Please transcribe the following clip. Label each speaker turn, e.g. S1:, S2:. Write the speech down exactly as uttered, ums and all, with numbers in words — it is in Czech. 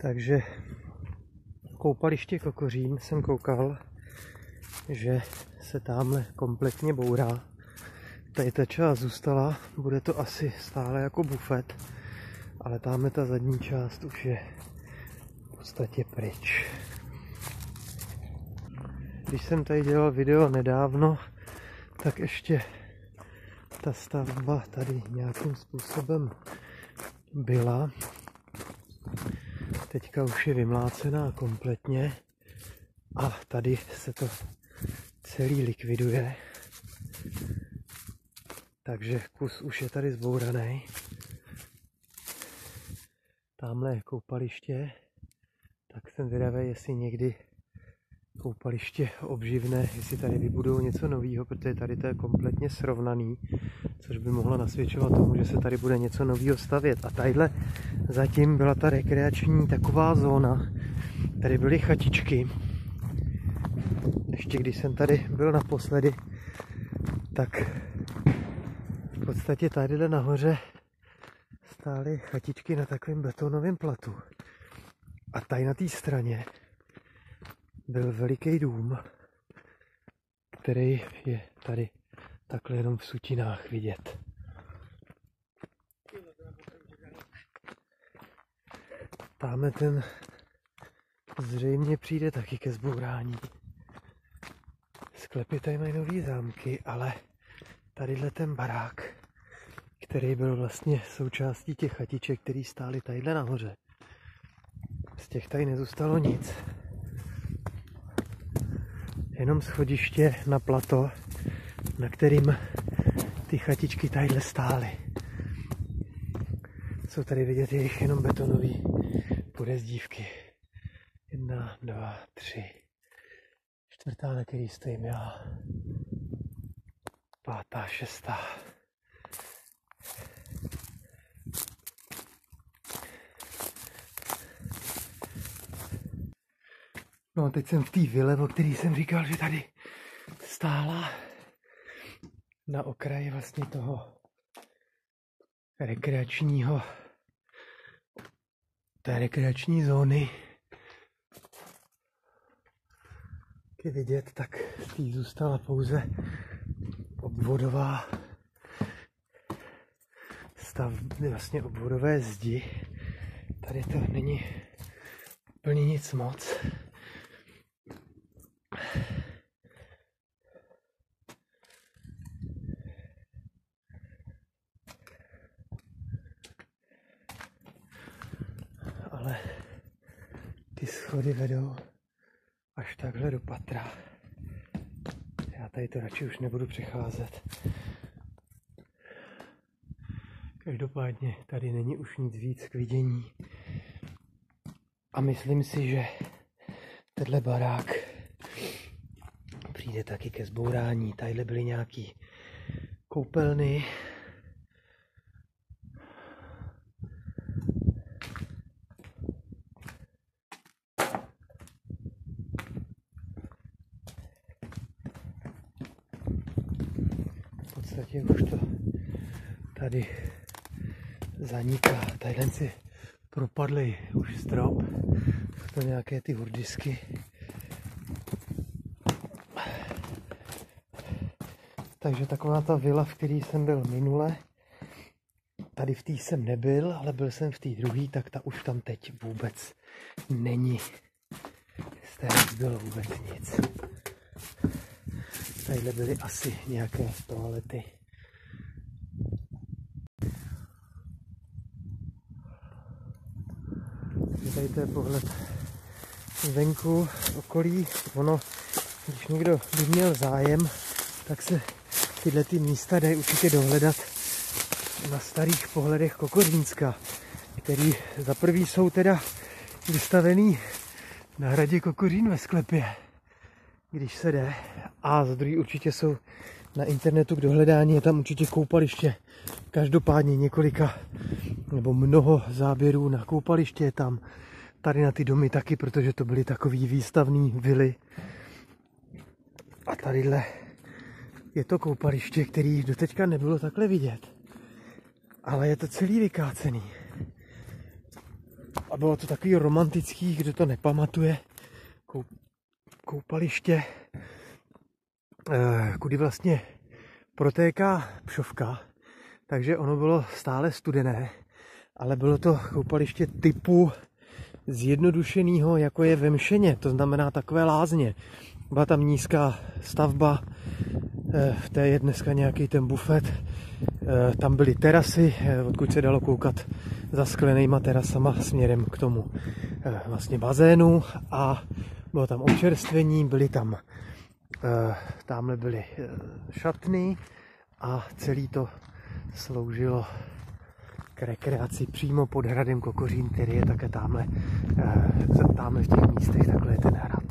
S1: Takže koupaliště Kokořín jsem koukal, že se tamhle kompletně bourá. Tady ta část zůstala, bude to asi stále jako bufet, ale tamhle ta zadní část už je v podstatě pryč. Když jsem tady dělal video nedávno, tak ještě ta stavba tady nějakým způsobem byla. Teďka už je vymlácená kompletně a tady se to celý likviduje. Takže kus už je tady zbouraný. Tamhle je koupaliště, tak jsem zvědavý, jestli někdy koupaliště obživne, jestli tady vybudou něco nového, protože tady to je kompletně srovnaný, což by mohlo nasvědčovat tomu, že se tady bude něco nového stavět. A tadyhle zatím byla ta rekreační taková zóna, tady byly chatičky. Ještě když jsem tady byl naposledy, tak v podstatě tadyhle nahoře stály chatičky na takovém betonovém platu. A tady na té straně byl veliký dům, který je tady takhle jenom v sutinách vidět. Táme ten zřejmě přijde taky ke zbourání. Sklepy tady mají nový zámky, ale tadyhle ten barák, který byl vlastně součástí těch chatiček, který stály tadyhle nahoře. Z těch tady nezůstalo nic. Jenom schodiště na plato, na kterým ty chatičky tadyhle stály. Jsou tady vidět jejich jenom betonové podezdívky. Jedna, dva, tři. Čtvrtá, na který stojím já. Pátá, šestá. No a teď jsem v té vile, o který jsem říkal, že tady stála na okraji vlastně toho rekreačního, té rekreační zóny. Jak je vidět, tak z té zůstala pouze obvodová stav, vlastně obvodové zdi. Tady to není úplně nic moc. Ale ty schody vedou až takhle do patra. Já tady to radši už nebudu přecházet. Každopádně tady není už nic víc k vidění. A myslím si, že tenhle barák přijde taky ke zbourání. Tadyhle byly nějaký koupelny. V podstatě už to tady zaniká. Tadyhle si propadly už strop. Jsou to nějaké ty hurdisky. Takže taková ta vila, v které jsem byl minule. Tady v té jsem nebyl, ale byl jsem v té druhé, tak ta už tam teď vůbec není. Z té nebylo vůbec nic. Tadyhle byly asi nějaké toalety. Tady to je pohled zvenku, okolí. Ono, když někdo by měl zájem, tak se tyhle ty místa dají určitě dohledat na starých pohledech Kokořínska, který za prvý jsou teda vystavený na hradě Kokořín ve sklepě, když se jde, a za druhý určitě jsou na internetu k dohledání, je tam určitě koupaliště. Každopádně několika nebo mnoho záběrů na koupaliště je tam. Tady na ty domy taky, protože to byly takový výstavní vily. A tadyhle je to koupaliště, který doteďka nebylo takhle vidět. Ale je to celý vykácený. A bylo to takový romantický, kdo to nepamatuje. Koupaliště, kudy vlastně protéká Pšovka, takže ono bylo stále studené, ale bylo to koupaliště typu zjednodušeného, jako je ve Mšeně, to znamená takové lázně. Byla tam nízká stavba, v té je dneska nějaký ten bufet, tam byly terasy, odkud se dalo koukat za sklenejma terasama směrem k tomu vlastně bazénu a bylo tam občerstvení, byly tam, tamhle byly šatny a celý to sloužilo k rekreaci přímo pod hradem Kokořín, který je také tamhle, tamhle v těch místech, takhle je ten hrad.